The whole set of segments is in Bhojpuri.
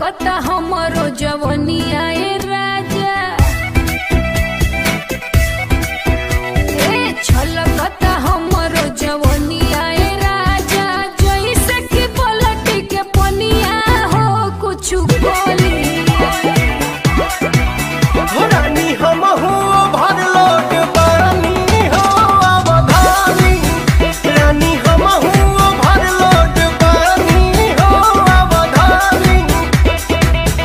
छलकता हमरो जवनिया ए राजा, छलकता हमरो जवनिया ए राजा, जैसे कि पलटी के पनिया हो कुछ बोली। रानी हम हो भर लोट पानी हो अवधानी, रानी हम हो भर लोट पानी हो अवधानी।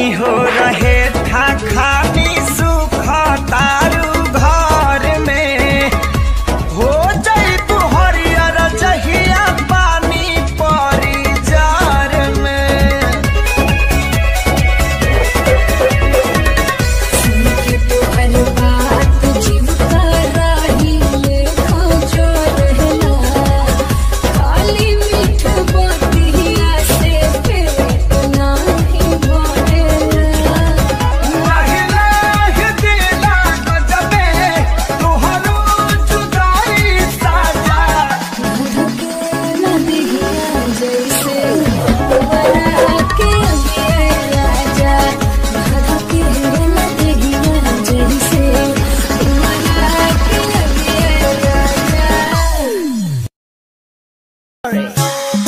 रानी हो रहे था खानी सुख तारू घर में हो जाई तू हरियर जहिया पानी परी जार में। सुन के तोहर बात जीव का राही लेखा जो रहला, खाली मीठ बतिया से पेट नाही भरेला। लाहि दिला गजबे तोहरो जुदाई साजा। धड़केला दिहिया जैसे बरा के अगिए राजा, धड़केला दिहिया जैसे बरा के अगिए राजा।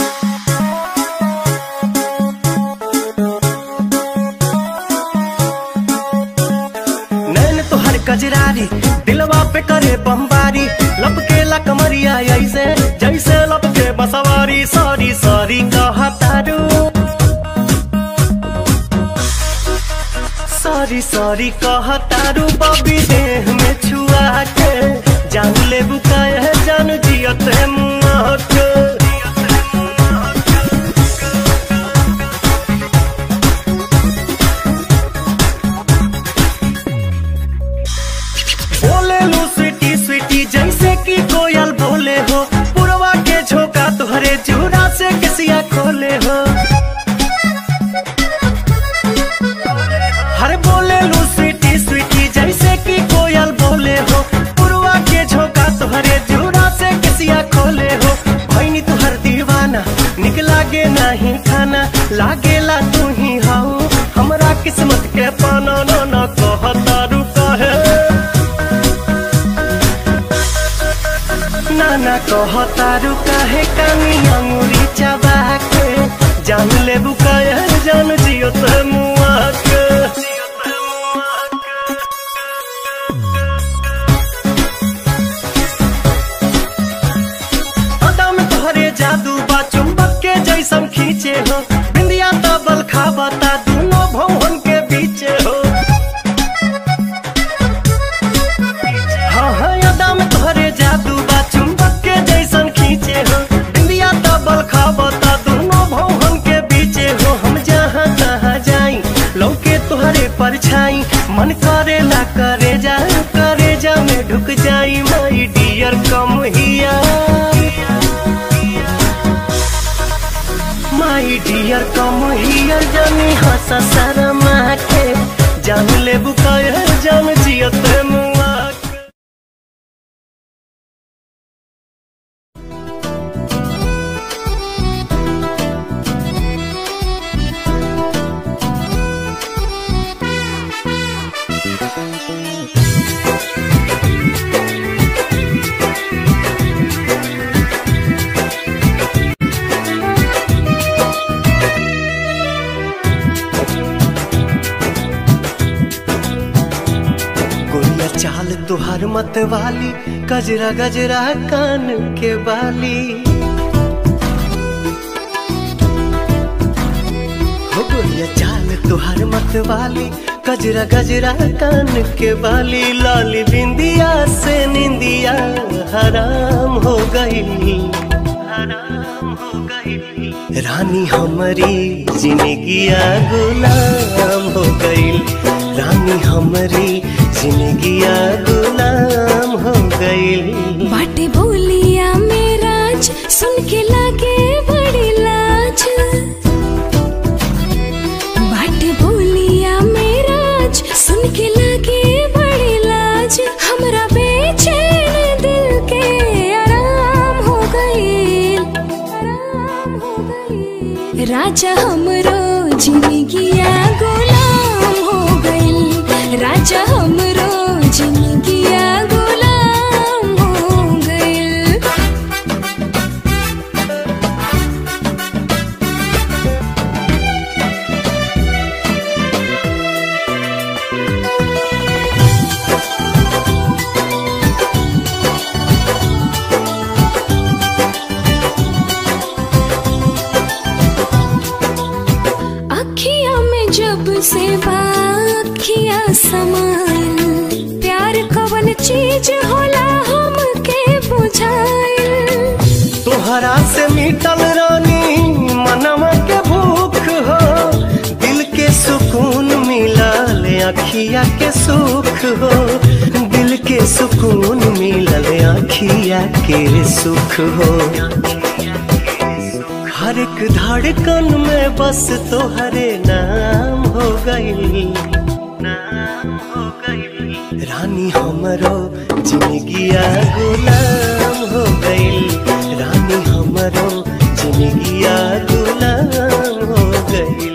नैन तोहर कजरारी दिलवा पे करे बमबारी, लपकेला कमरिया ऐसे जैसे लपके बसवारी। सॉरी सॉरी कहतारू, सॉरी सॉरी कहतारू बबी देह में छुआ के जान ले बुकाए जान जियत मुआ के। बोले लू स्वीटी स्वीटी जैसे कि कोयल बोले हो, पुरवा के झोंका तुहरे चूड़ा से किसिया खोले हो। हर बोले लू स्वीटी स्वीटी जैसे कि कोयल बोले हो, पुरवा के झोंका तुहरे चूड़ा से किसिया खोले हो। भैनी तुहर दीवाना निक लागे नहीं खाना, लागेला तू ही हाउ हमरा किस्मत के पाना। ना कहतारू कहे नाना कहतारू काहे कानी अंगूरी चबा के जान ले बुकाया जान जियो ते मुआ के। अदा में तोहरे जादू बा चुंबक के जैसन खींचे हो, बिंदिया तबल खाबता दोनों भवन के बीचे हो। हाँ हाँ अदा में तोहरे जादू बा चुंबक के जैसन खींचे हो, बिंदिया तबल खाबता दोनों भवन के बीचे हो। हम जहाँ तहाँ जाई लौके तोहरे परछाई, मन करेला करे जा में ढुक जाई। माई डियर कम हिया, माई डियर कम हियर जानी हंसा शर्मा के जान ले बुकाया जान जियत मुआ के। गोरिया चाल तुहार मत वाली, गजरा गजरा कान के बाली। हो गोरिया चाल तुहार मत वाली, गजरा गजरा कान के बाली। लाली बिंदिया से निंदिया हराम हो गई, हराम हो गई। रानी हमारी जिंदगिया गुलाम हो गई, रानी हमारी जिंदगिया गुलाम हो गई। बाटे बोलिया मेराज सुन के लागे बड़ी लाज, बाटे बोलिया मेराज सुन के लागे बड़ी लाज। हमरा बेचैन दिल के आराम हो गई, आराम हो गई। राजा हमरो जिंदगिया गुलाम हो गई, राजा हमरो जिंदगिया गुलाम हो गई। अखियां समाइल प्यार कवन चीज होला हमके बुझाइल। तोहरा से मिटल रानी मनवा के भूख हो, दिल के सुकून मिलल अखिया के सुख हो, दिल के सुकून मिलल अखिया के सुख हो। हर एक धड़कन में बस तोहरे नाम हो गई, रानी हमरो जिंदगिया गुलाम हो गई, रानी हमरो जिंदगिया गुलाम हो गई।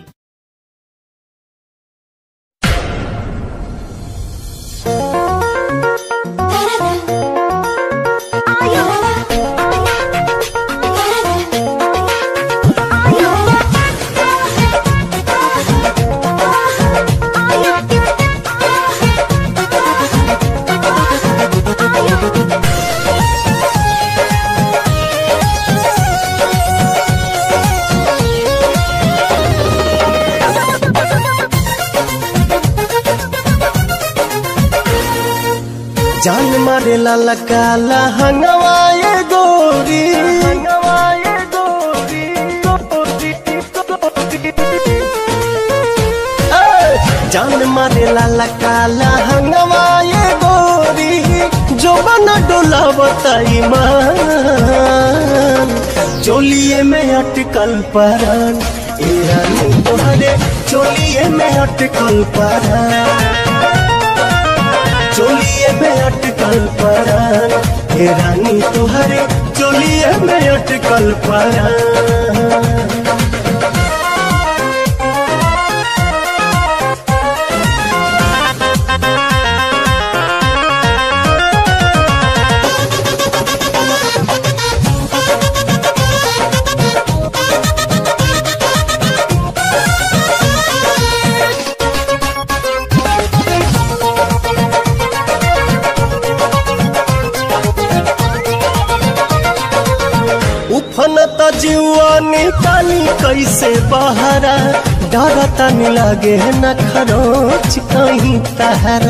जान मारे लाला काला हंगवाए गोरी, हंगवाए गोरी, जान मारे लाला काला हंगवाए गोरी, जो बना डोला बताई मान, चोलिए में अटकल परान, ए रानी तोहरे चोलिए में अटकल परान, चोलिए में अटकल परान, हे रानी तोहरे चोलिए में अटकल परान। उफनत जीवा निकाली कैसे बहरा, डरता नहीं लागे न खरोच कहीं तहरा।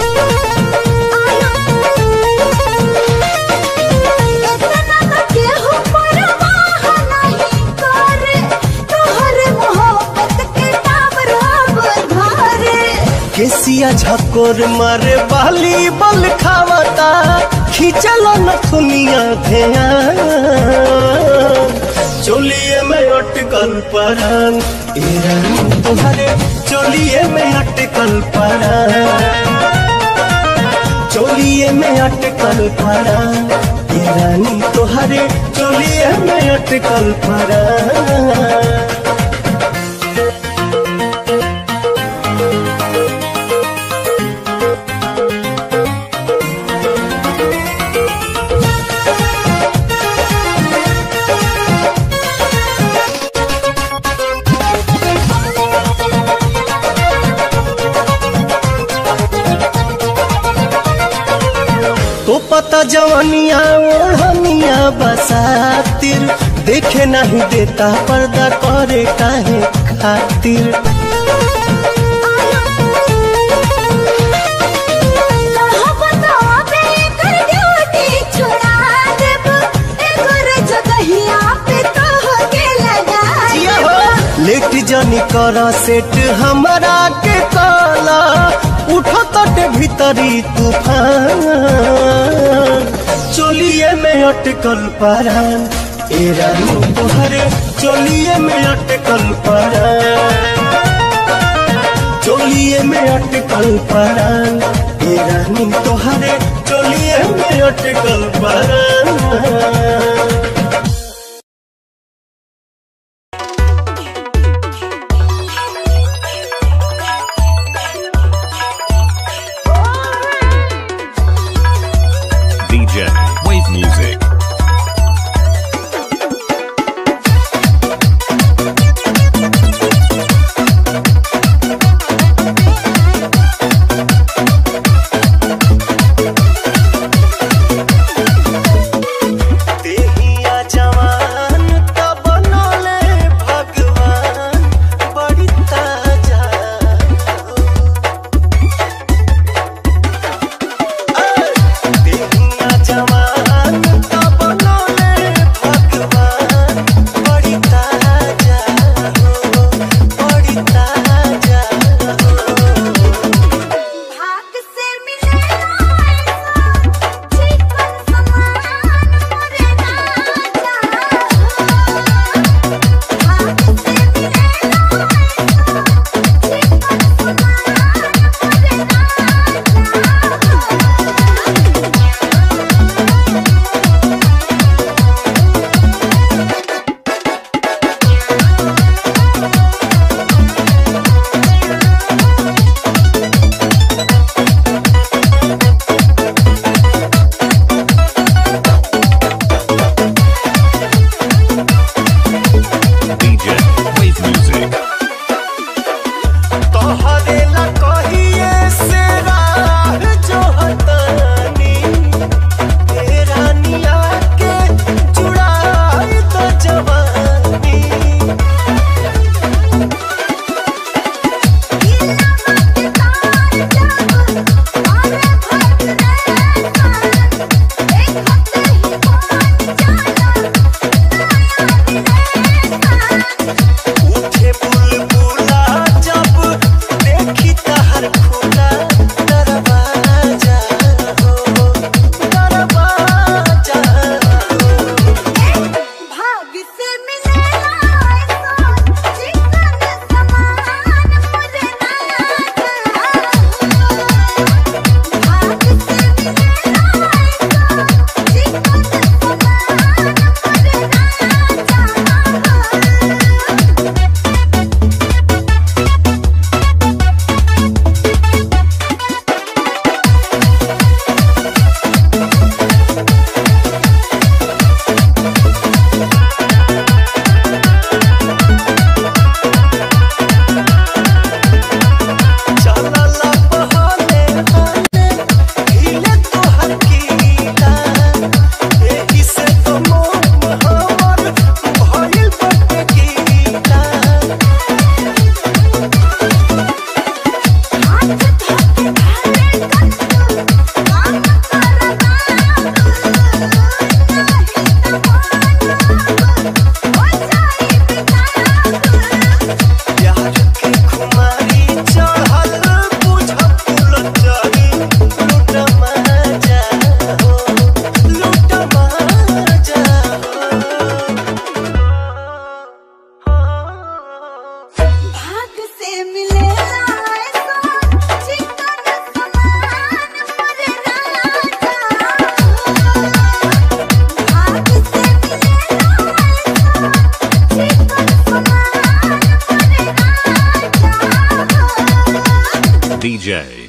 केसिया झकोर मारे बाली बल खावता, खींचल नथुनिया ध्यान, चोलिए में अटकल परान, ए रानी तोहरे चोलिए में अटकल परान, चोलिए में अटकल परान, ए रानी तोहरे चोलिए में अटकल परान। तो पता जवानिया ओढ़निया बसातिर, देखे नहीं देता पर्दा करे काहे खातिर। लेट जानी करा सेट हमारा के काला, उठो तट भीतरी तूफान, चोलिए में अटकल परान, ए रानी तोहरे चोलिए में अटकल परान, चोलिए में अटकल परान, ए रानी तोहरे चोलिए में अटकल परान। Wave music. तेही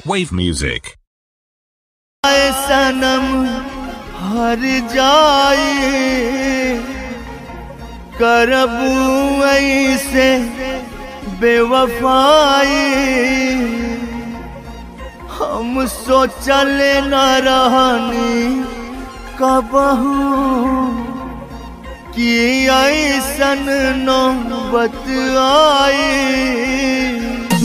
Wave music. सनम हर जाए करबू ऐसे बेवफाई हम सोचल न रहनी कबहू कि ऐसन नौबत आई।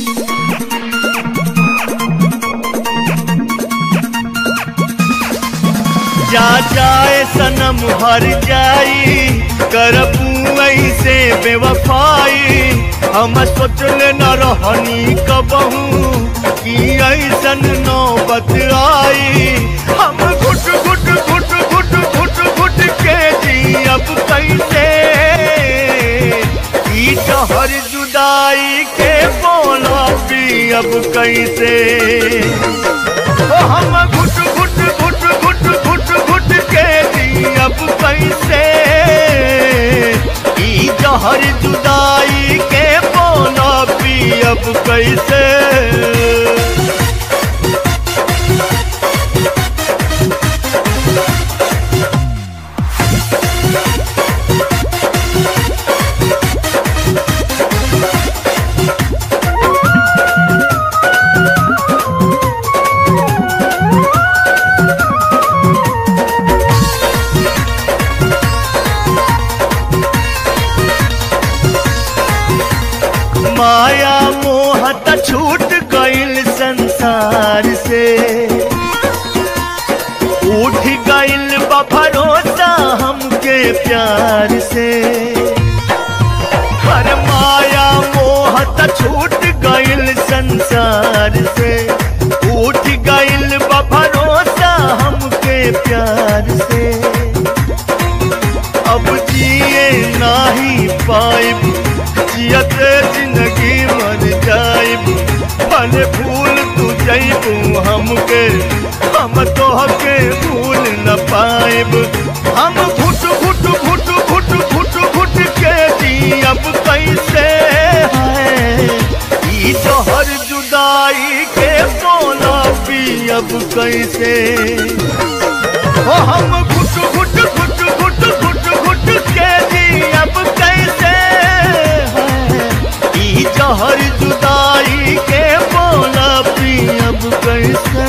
जा जाए सनम हर जाई करबू ऐसे बेवफाई हम सोचल न रहनी कबहू कि ऐसन नौबत आई। हम घुट घुट घुट घुट घुट घुट के जी अब कैसे ई जहर जुदाई के बोला पी अब कैसे। हम घुट घुट घुट घुट घुट घुट के जी अब कैसे ई जहर जुदाई के बोला पी अब कैसे। माया मोह त छूट गइल संसार से उठ गइल बा भरोसा हमके प्यार से। हर माया मोह त छूट गइल संसार से उठ गइल बा भरोसा हमके प्यार से। अब जिए नाही पाइब जियत जिंदगी मर जाइब भले भूल तू जाइबू हमके हम तोहके भूल न पाइब। हम घुट घुट घुट घुट घुट घुट के जी अब कैसे है ई जहर जुदाई के बोला पी अब कैसे। हम घुट घुट घुट घुट घुट घुट के जी अब कैसे जहर जुदाई के बोला पी अब कैसे।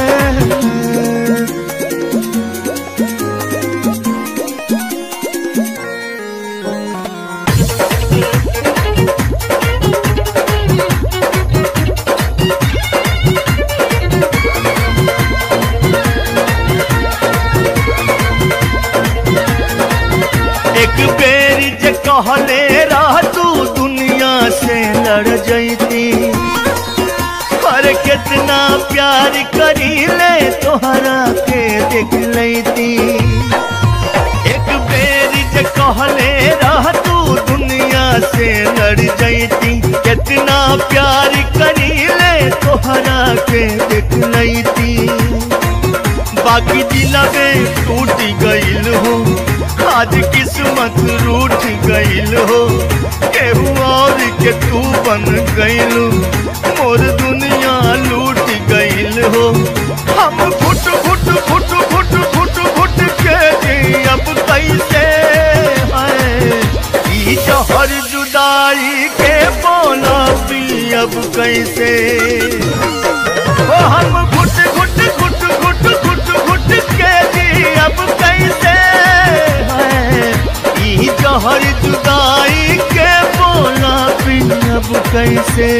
एक बेरी जे कहले रह तू दुनिया से लड़ जैती पर कितना प्यार करी ले तोहरा के देख लेती। एक बेरी जे कहले रह तू दुनिया से लड़ जैती कितना प्यार करी ले तोहरा के देख लेती। बाकी दिला में टूट गइल हो आज किस्मत रूठ गइल हो केहू और के तू बन गइलू मोर दुनिया लूट गइल हो। हम घुट घुट घुट घुट घुट घुट के जी अब कैसे है ई जहर जुदाई के बोला पी अब कैसे। हम घुट घुट घुट घुट घुट घुट के जी अब कैसे जहर जुदाई के बोला पी अब कैसे।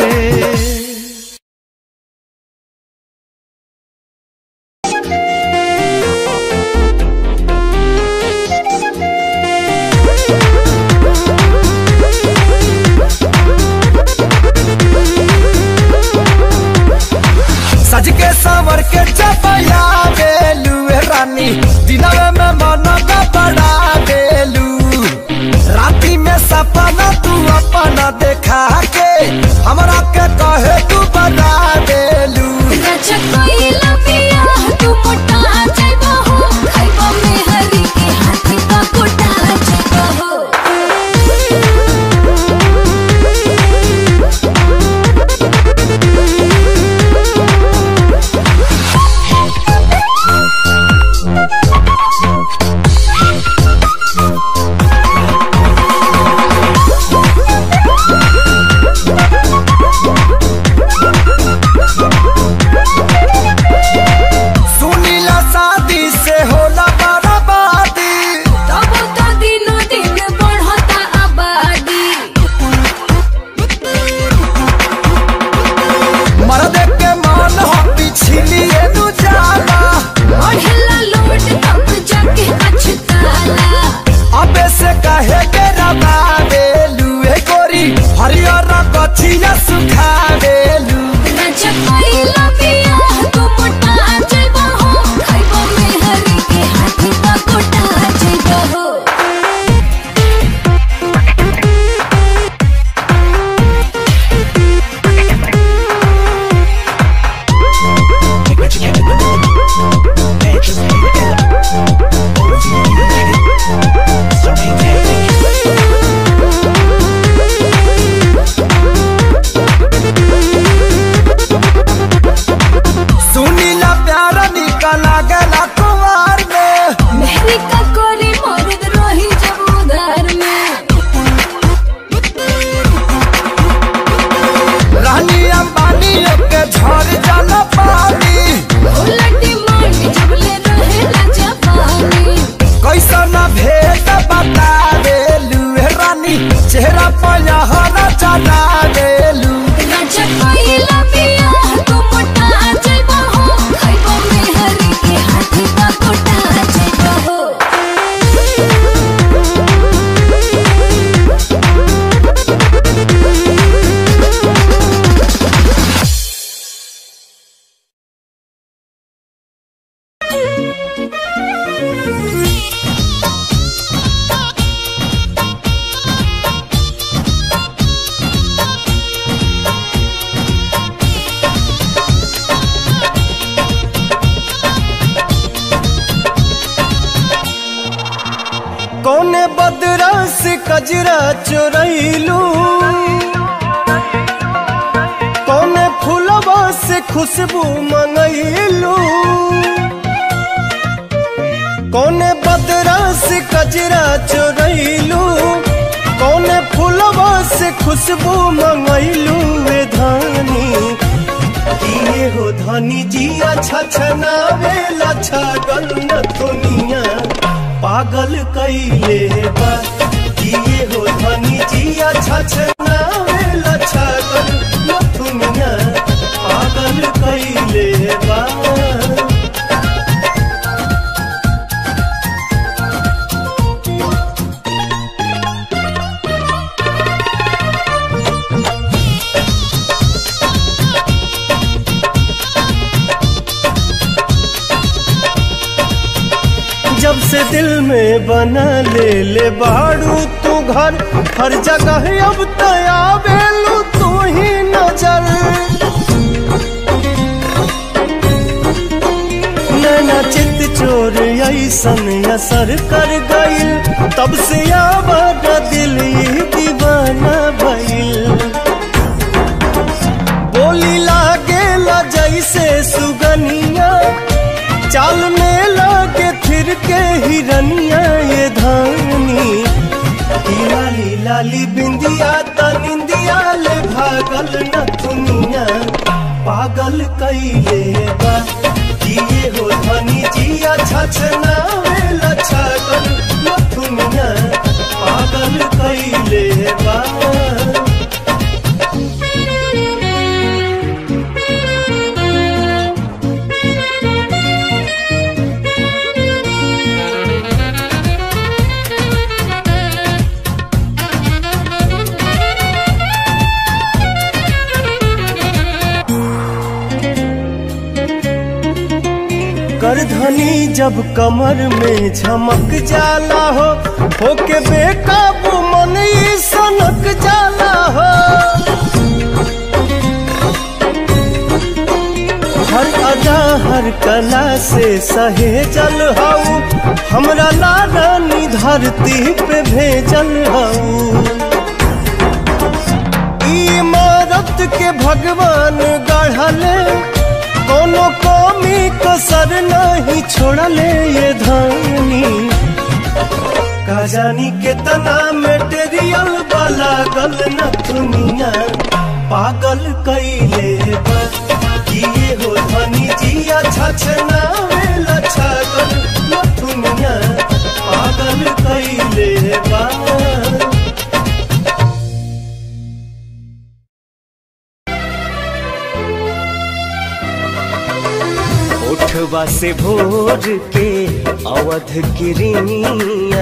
सज के संवर के चपया गेलू रानी दिनवे में मन का बड़ा गेलू राती में सपना तू अपना देखा के हमरा के कहे तू बना देलू। तू मोटा जाइबा हो खाइबा में हरी के हाथी का कोटा जाइबा हो। कजरा चोरैलू कौने फूलवा से खुशबू मंगैलू कौने बदरा से कजरा चोरैलू कौने फूलवा से खुशबू मंगैलू वे धानी किए हो धानी जिया छछनावे लछगल न दुनिया पागल कैले बा किए हो धानी जिया छछनावे लछगल न दुनिया पागल कैले बा। जब से दिल में बना ले बाड़ू तू घर हर जगह अब तया बेलू तू ही नजर नैना चित चोर ऐसन असर कर गइल तब से आवाज दिल ही दीवाना भइल बोली लागेला जैसे सुगनिया चाल में लागे फिर के हिरनिया ये धानी लाली लाली बिंदिया त निंदिया ले भागल न दुनिया पागल कैले बा किए हो धनी जिया छछनावे लछगल न दुनिया पागल कैले बा। करधनी जब कमर में झमक जाला हो के बेकाबू मन ही सनक जाला हो हर अदा हर कला से सहेजल हऊ हमरा लारानी धरती पे भेजल हऊ इमारत के भगवान गढ़ले कोनो कमी कसर नहीं छोड़ले ये धानी का जानी कितना मेटेरियल वाला गल न दुनिया पागल कैले बा किए हो धनी जिया छछनावे लछगल न दुनिया पागल कैले बा। उठवा से भोर के अवध किरनिया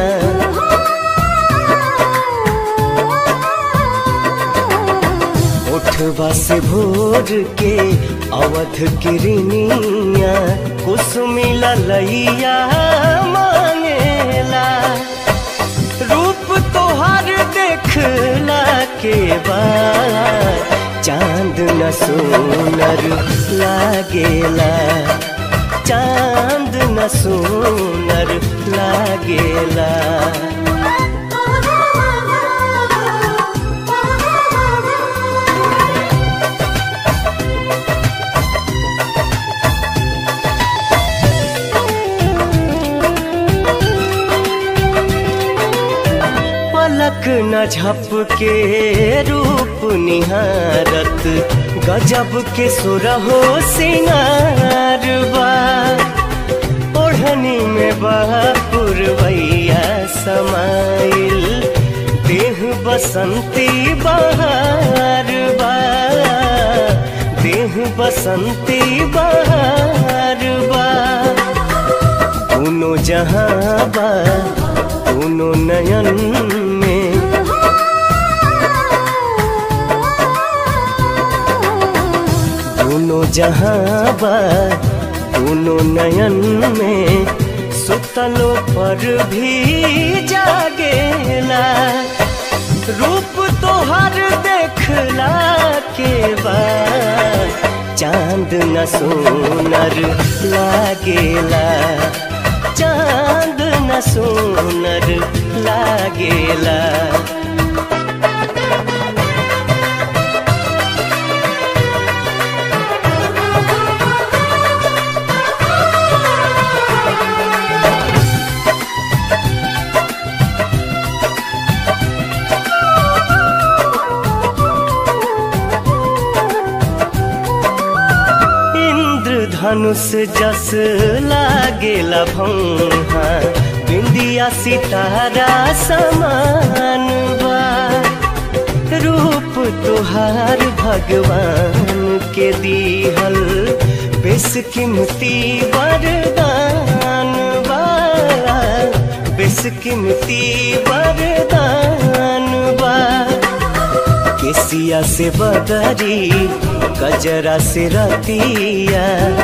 उठवा से भोर के अवध किरनिया कुसुमी ललैया मांगेला रूप तोहर देखला के बाद चांद न सोनर लागेला चांद न सोनर लागेला। पलक न झपके रूप निहारत गजब के सुरहो सिंगार बा ओढ़नी में पुरवैया समाइल देह बसंती बहार बा देह बसंती बहार बा दोनों जहां बा दोनों नयन में दोनों जहां बा दोनों नयन में सुतलों पर भी जागेला रूप तोहर देखला के बाद चांद न सोनर लागेला चांद न सुनर लागेला। धनुष जस लागेला भौहा, बिंदिया सितारा समान बा। रूप तुहार भगवान के दीहल बेशकीमती वरदान बा, बेशकीमती वरदान बा। केसिया से बदरी गजरा से रतिया,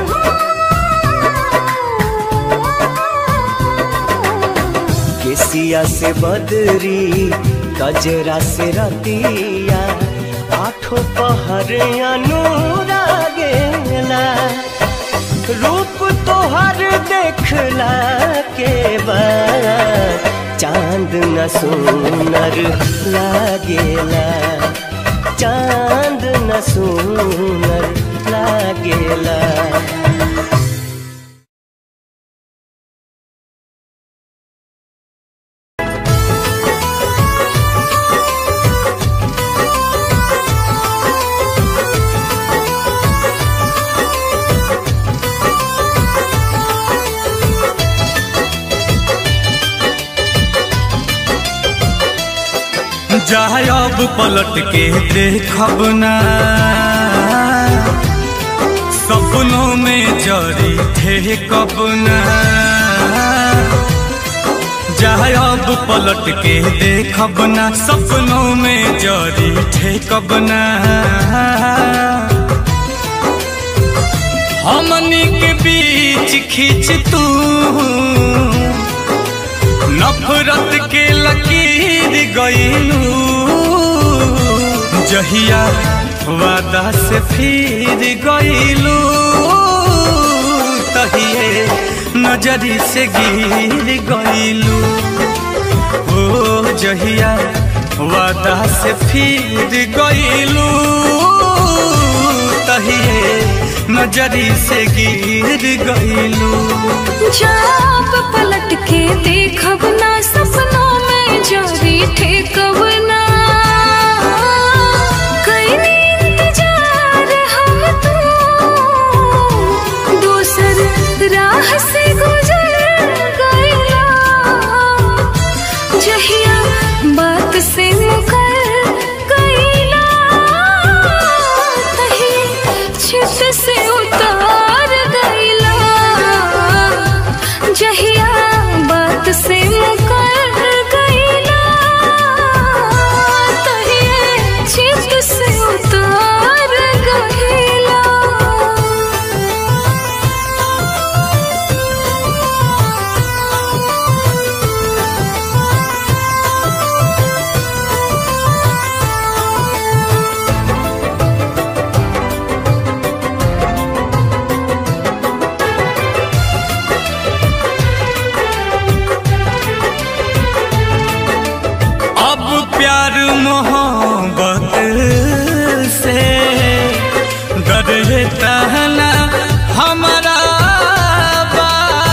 केसिया से बदरी गजरा से रतिया, आठों पहर अनुरागेला। रूप तोहर देखला के बाद चांद न सुनर लागेला, चांद न सुनर लागेला। जाए अब पलट के देखब ना, सपनों में जरी थे कब ना। जाए अब पलट के देखब ना, सपनों में जरी थे कब ना। हमनी के बीच खींच तू नफरत के लकीर गईलू, जहिया वादा से फिर गईलू, तहिए नजरी से गिर गईलू। ओ जहिया वादा से फिर गईलू, तहिए नजरी से गिर गईलू। जब पलट के देखब ना, सपनों में जारी ठेकब ना। कईनी इंतजार हम तो दूसर राह से गुजर गईला। जहिया बात से मुकर गईला, तही छित से उतार गईला। जहिया बात से मुकर गईला, तहिए छित से उतार गईला। प्यार मोहब्बत से डरता ना हमारा बा।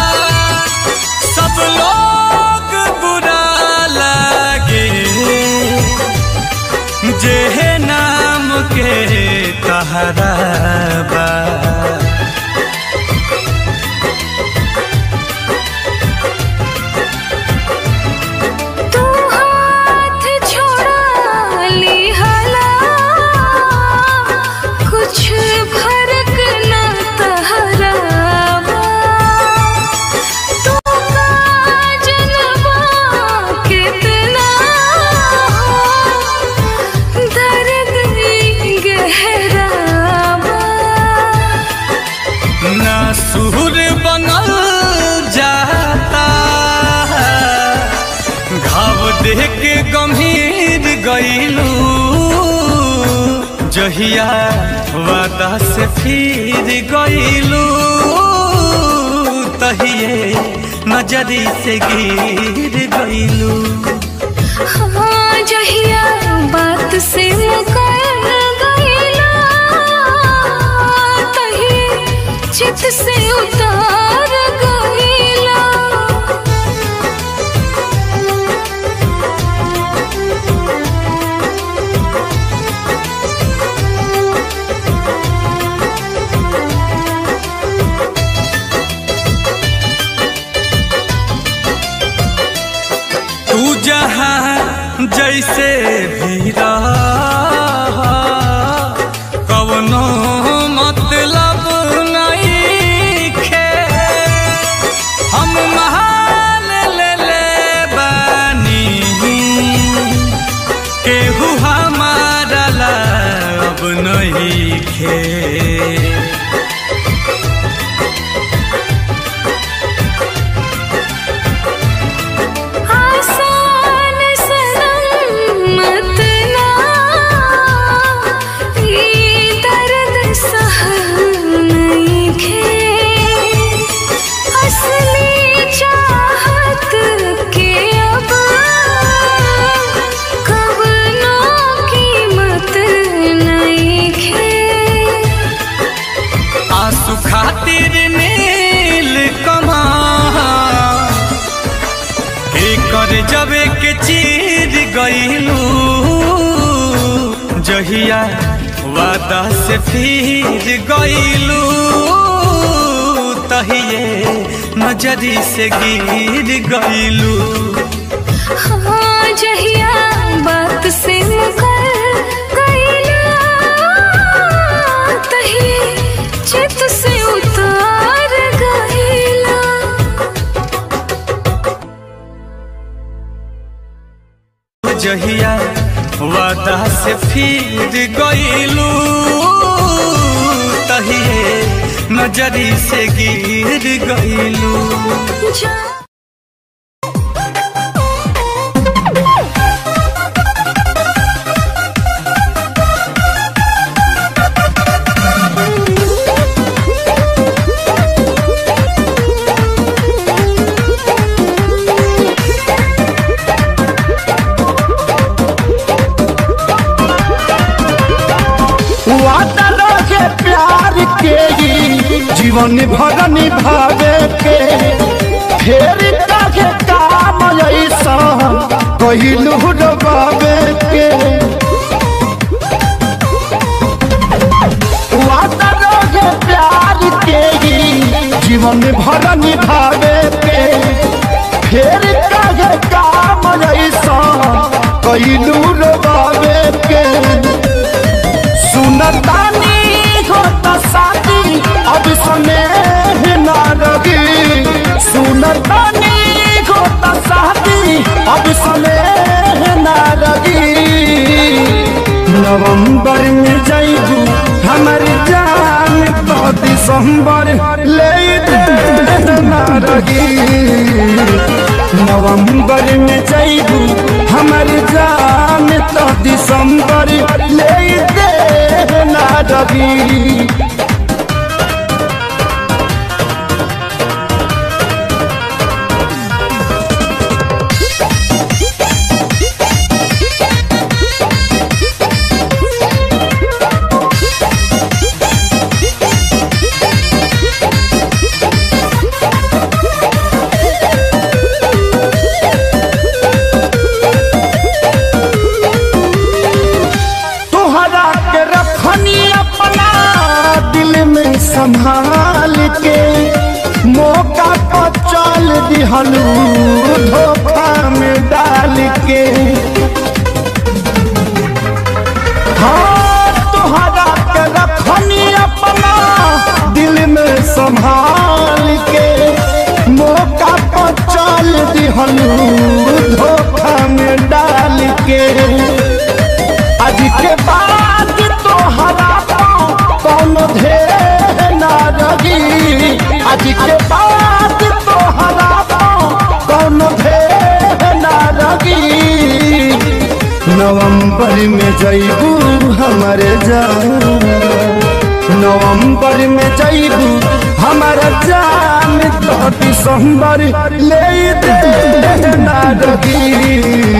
सब लोग बुरा लगे जे नाम के तहरा बा। सुर बनल जाता, घाव देख के गंभीर गईलू। जहिया वादा से फिर गईलू, तहिए नजरी से गिर गईलू। हाँ जहिया बात से मुकर गईला तही चित से उतार गईला। तू जहाँ जैसे भी रहा कवनो मतलब नहीं खे। हम महाल ले बानी केहू हमारा ला अब नहीं खे। खातिर नील कमा कर जबे के चीर गईलू। जहिया वादा से फिर गईलू तहिए नजरी से गिर गईलू। हाँ जहिया बात से मुकर गईला तही चित से उतार गईला। जहिया वादा से फिर गईलू तहिए नजरी से गिर गईलू। जीवन भर निभावे के फेर काहे काम ऐसा कहिलू डबावे के। वादा रहे प्यार के जीवन भर निभावे के फेर काहे काम ऐसा कहिलू डबावे के। सुनतानी होता शादी अब समय ना लगी। सुनतानी होता शादी अब समय ना लगी। नवंबर में जाइबू हमर जान तो दिसंबर ले ना लगी। नवंबर में जाइबू हमर जान तो दिसंबर ले ना लगी। संभाल के मौका पर चल दिहलू धोखा में डाल के। हाँ तुहरा के रखनी अपना दिल में संभाल के मौका पर चल दिहलू धोखा में डाल के। आज के बाद तोहरा कौन ढेर ना लगी। आज के बाद तोहरा कौन ढेर ना लगी। नवंबर में जइबू हमरे जान। नवंबर में जइबू हमारा जान तो दिसंबर ले दे ना रही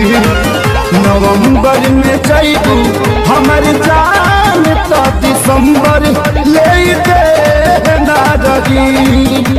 नवंबर में जाइबू हमारी जान तो दिसंबर ले दे ना रही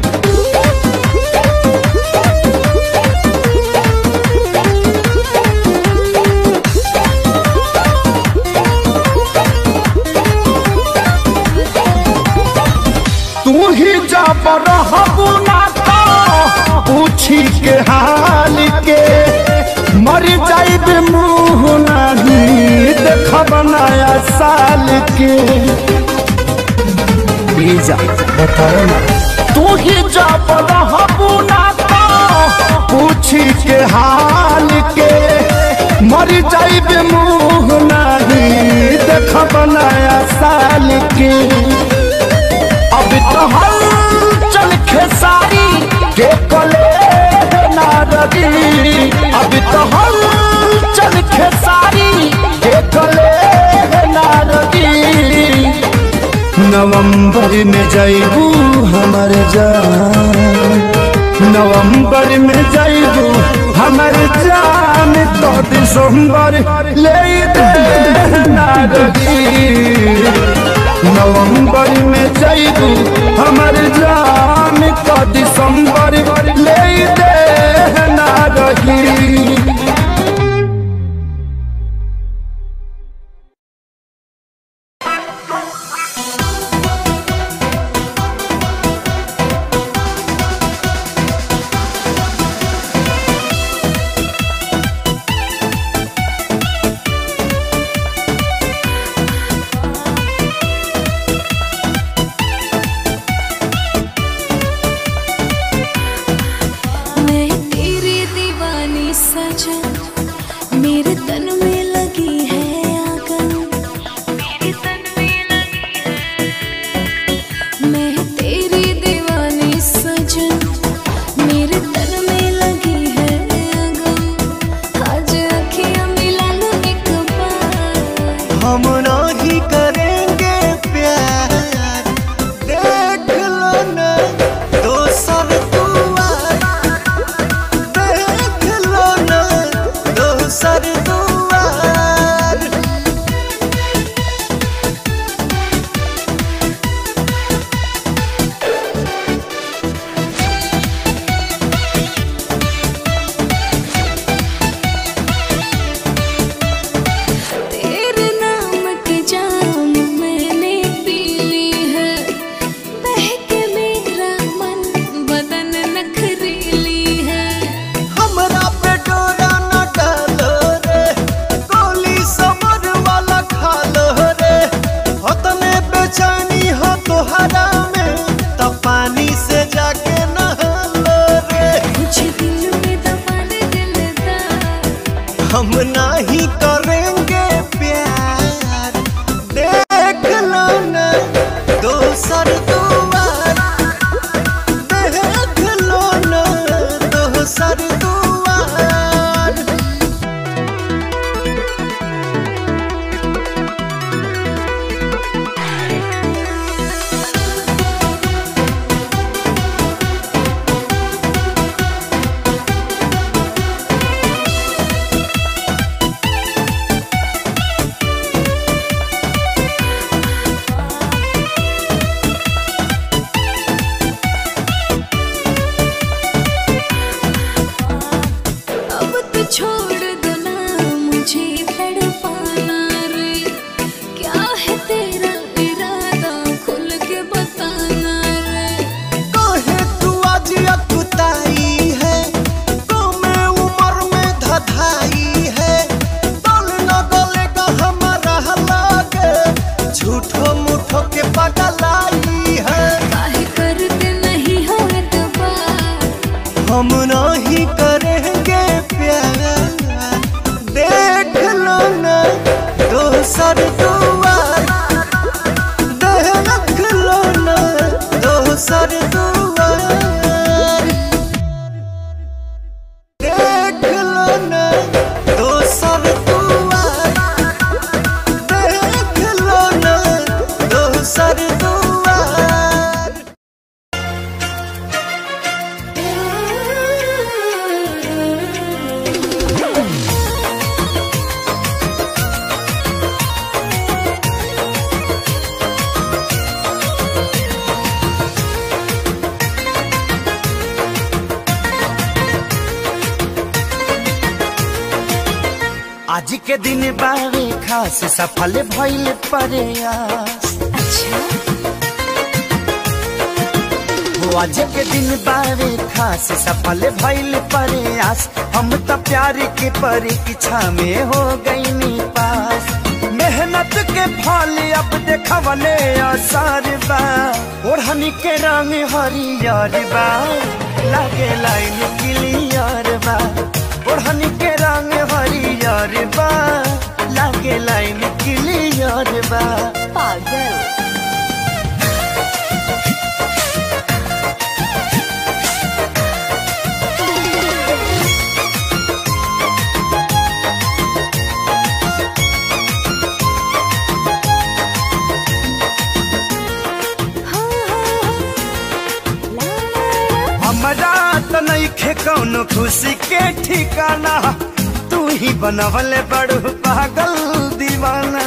तू ही जब रहबू ना तो पूछी के हाल के मर जाइब मुँह नहीं देखब नया साल के बताओ ना तू ही जब रहबू ना तो पूछी के हाल के मर जाइब मुँह नहीं देखब नया साल के अब तो चल खेसारी के कले ना रगी अब तो चल खेसारी के कले ना रगी नवंबर में जाइबू हमार जान नवंबर में जाइबू हमार जान तो दिसंबर ले दे ना रगी नवंबर में जाइबू हमार जान का दिसंबर ले दे ना रही हम नहीं करेंगे प्यार देख लो ना दोसर दुआर देख लो ना दोसर दुआर छोड़ दो ना मुझे तड़पाना रे, क्या है तेरा इरादा खुल के बताना रे। कहे तू आज अकुताई है तो मैं उम्र में धधाई है दल न गलेगा हमारा लागे झूठो मूठो के पगलाई है। काहे करते नहीं हो एतबार हम नहीं करेंगे प्यार देख लो ना दोसर दुआर देख लो ना दोसर दुआर देख लो ना दोसर दुआर देख लो ना दोसर आज के दिन बारे खास सफल भइल प्रयास। अच्छा आज के दिन बारे खास सफल भइल प्रयास। हम तो प्यार के परीक्षा में हो गईनी पास। मेहनत के फल अब देखवले असर बा। ओढ़नी के रंग हरियर बा, लागे लाइन क्लियर बा। ओढ़नी के रंग हरियर बा, लागे लाइन क्लियर बा। पागल हमरा त नइखे कौनो खुशी के ठिकाना। तू ही बनवले बड़ पागल दीवाना।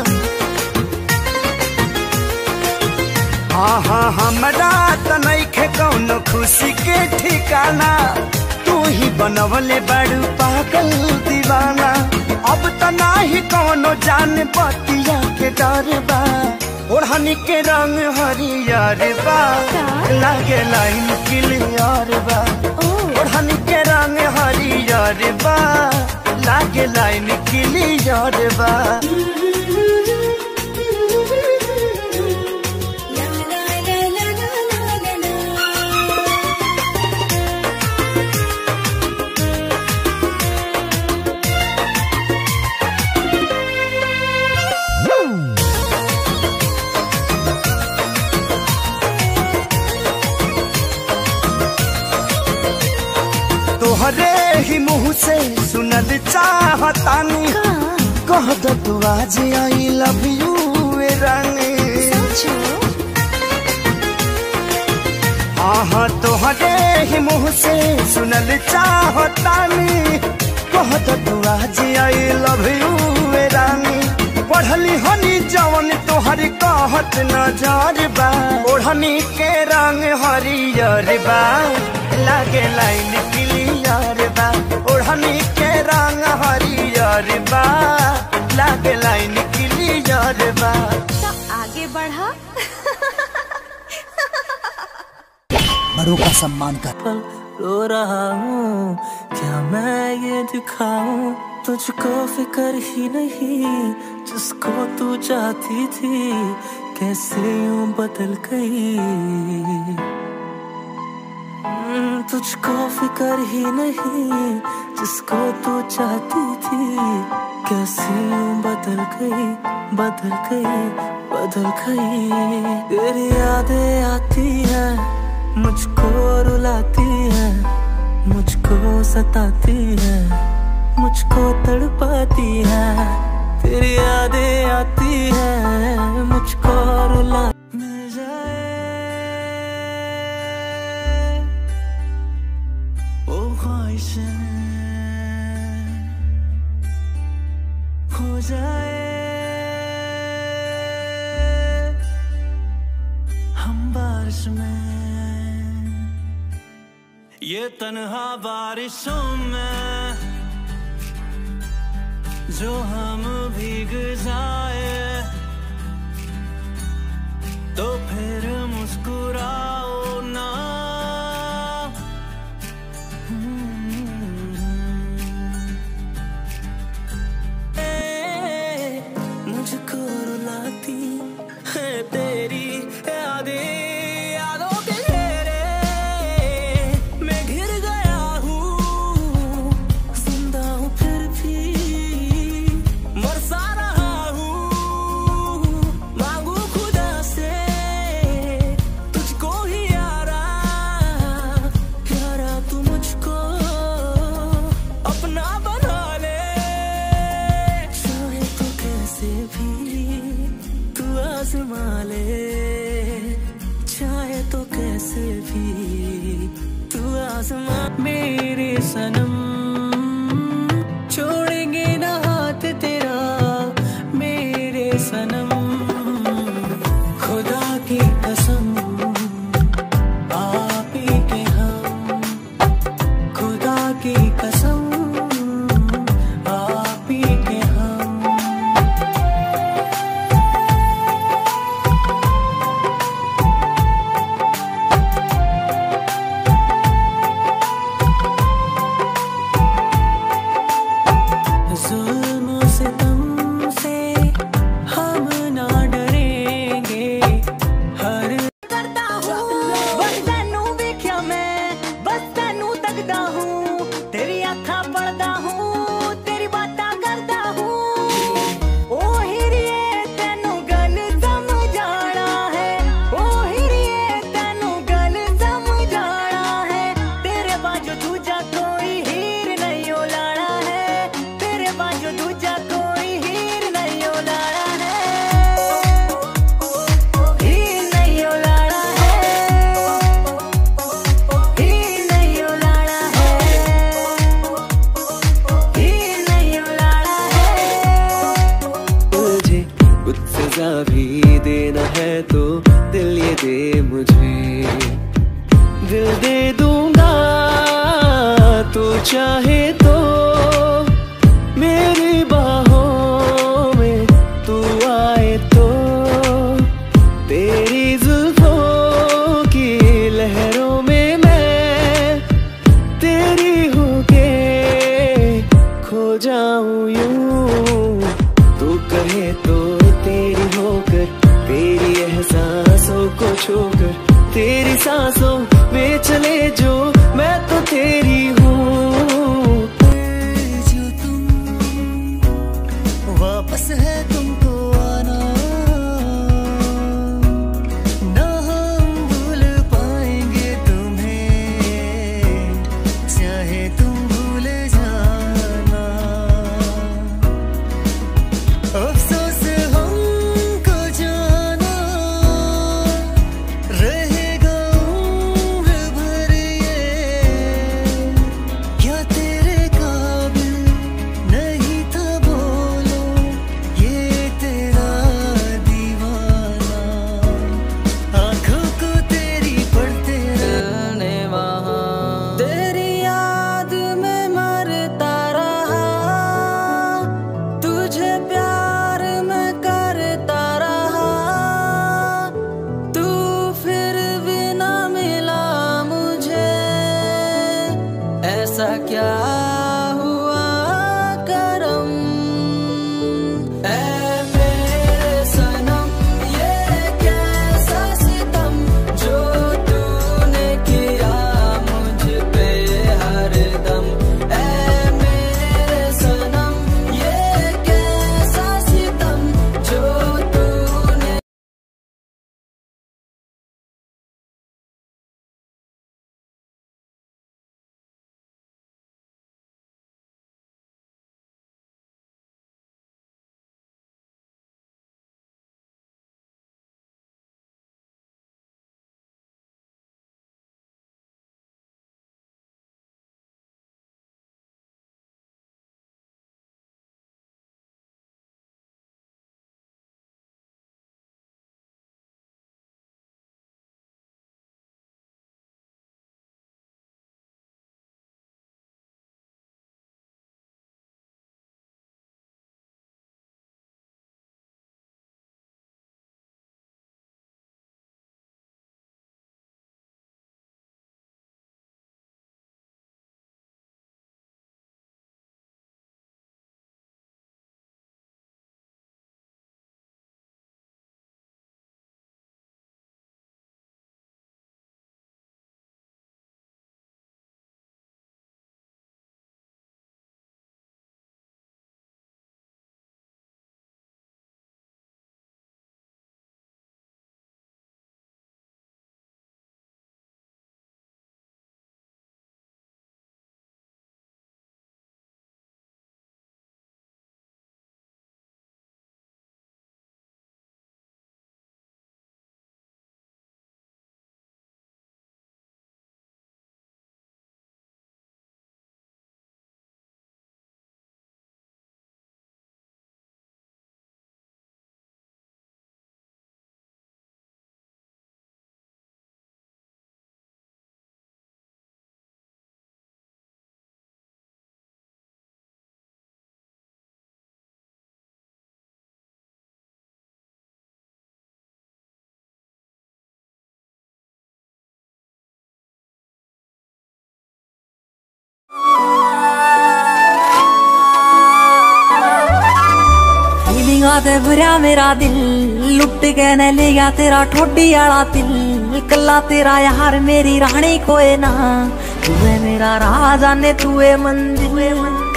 हाँ हमरा त नइखे कौनो खुशी के ठिकाना। तू ही बनवले बड़ पागल दीवाना। अब त नाही कौनो जान बतिया के डर बा। ओढ़नी के रंग हरियर बा, लागे लाइन क्लियर बा। ओढ़नी के रंग हरियर बा, लागे लाइन क्लियर बा। तोहरे ही मुँह से सुनल चाहतानी। कह दो तू आज आई लव यू रानी। हाँ तोहरे ही मुँह से सुनल चाहतानी। कह दो तू आज आई लव यू रानी। पढ़ली हनी जवन तोहरी कहत नजर बा। ओढ़नी के रंग हरियर बा, लागे लाइन क्लियर बा। ओढ़नी के रंग हरियर बा, लागे लाइन क्लियर बा। तो आगे बढ़ा। बड़ों का सम्मान कर। रो रहा हूँ क्या मैं ये दिखाऊं तुझको फिक्र ही नहीं जिसको तू चाहती थी कैसे यूं बदल गई। तुझको फिक्र ही नहीं जिसको तू चाहती थी कैसे यूं बदल गई बदल गई बदल गई। तेरी यादें आती हैं मुझको रुलाती है, मुझको सताती है, मुझको तड़पाती है। तेरी यादें आती है मुझको रुला मिल जाए ओ ख्वाहिशें हो जाए हम बारिश में। ये तन्हा बारिशों में जो हम भीग जाए तो फिर मुस्कुराओ ना। मुझको रुलाती है तेरी यादें यादों के घेरे मैं घिर गया हूँ। जिंदा हूँ फिर भी मरसा रहा हूँ। मांगू खुदा से तुझको ही यारा यारा तू मुझको अपना बना ले। चाहे तो कैसे भी तू आजमा ले, चाहे तो कैसे भी तू आजमा। मेरे सनम छोड़ेंगे ना हाथ तेरा मेरे सनम। खुदा की कसम आप ही के हम, खुदा की कसम आप ही के दिल दे दूंगा तू चाहे तो, मेरी बाहों में तू आए तो, तेरी जुल्फों की लहरों में मैं तेरी होके खो जाऊं यूं। तू कहे तो तेरी होकर, तेरी एहसासों को छोकर, तेरी सांसों में चले जो मैं तो तेरी हूँ। जो तुम वापस है तुमको आना, ना हम भूल पाएंगे तुम्हें, चाहे तुम भूल जाना। अफसोस हमको जाना रहेगा उम्र भर ये, क्या तेरे काबिल नहीं था बोलो ये तेरा दीवाना। आंखों को तेरी पढ़ते रहने वहाँ, तेरी याद में मरता रहा, तुझे प्यार मैं करता रहा, तू फिर भी ना मिला मुझे, ऐसा क्या हुआ करम। ऐ मेरे सनम ये कैसा सितम जो तूने किया मुझ पे हरदम। ऐ मेरे सनम ये कैसा सितम जो तूने। ते भरिया मेरा दिल लुट के न ले गया तेरा ठोडी आला दिल, कला तेरा यार मेरी रानी कोई ना, तू है मेरा राजा ने तू है मंदिर।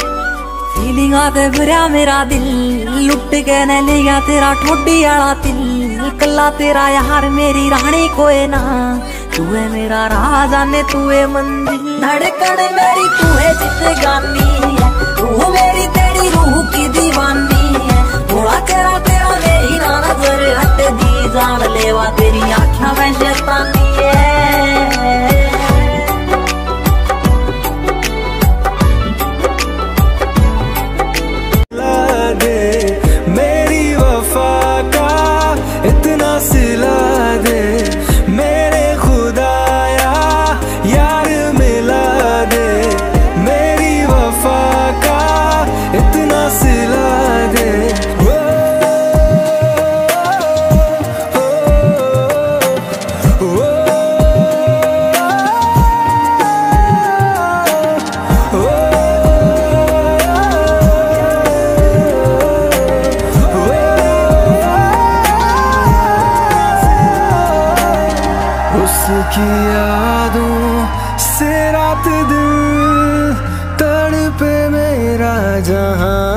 फीलिंग आते भरिया मेरा दिल लुट के न ले गया तेरा ठोडी आला दिल, कला तेरा यार मेरी रानी कोई ना, तू है मेरा राजा ने तू है मंदिर। धड़कन मेरी तू है जिंदगानी है, तू मेरी तेरी रूह की दीवानी है, थोड़ा तेरा तेरा मेरी ना नजर हट दी, जान लेवा तेरी आँखों में शैतानी है। मेरी वफा का इतना सिला दे मेरे खुदाया, जहां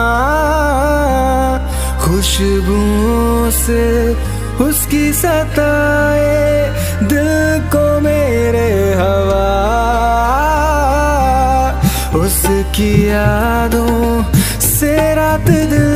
खुशबुओं से उसकी सताए दिल को मेरे हवा उसकी यादों से रात दिन